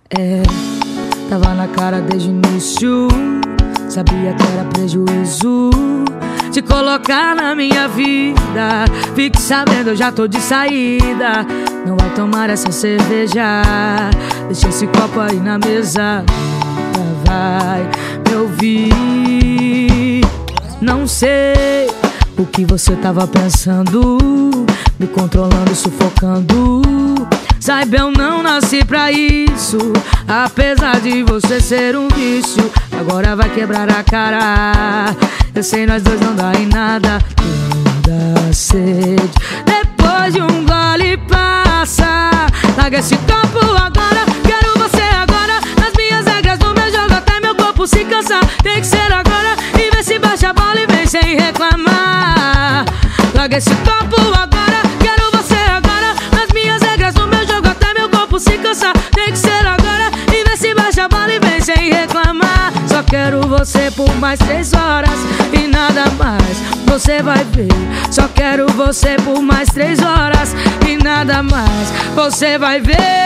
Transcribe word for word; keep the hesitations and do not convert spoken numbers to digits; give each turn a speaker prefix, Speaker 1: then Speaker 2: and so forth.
Speaker 1: É, tava na cara desde o início, sabia que era prejuízo te colocar na minha vida. Fique sabendo, eu já tô de saída. Não vai tomar essa cerveja, deixa esse copo aí na mesa. Vai me ouvir. Não sei o que você tava pensando, me controlando, sufocando. Saiba, eu não nasci pra isso, apesar de você ser um vício. Agora vai quebrar a cara, eu sei, nós dois não dá em nada. Toda sede, depois de um gole passa. Larga esse copo agora, quero você agora. Nas minhas regras do meu jogo até meu corpo se cansar. Tem que ser agora, e vê se baixa a bola e vem sem reclamar. Larga esse copo agora, quero você agora. Nas minhas regras do meu jogo até meu corpo se cansar. Tem que ser agora, e vê se baixa a bola e vem sem reclamar. Só quero você por mais três horas e nada mais, você vai ver. Só quero você por mais três horas e nada mais, você vai ver.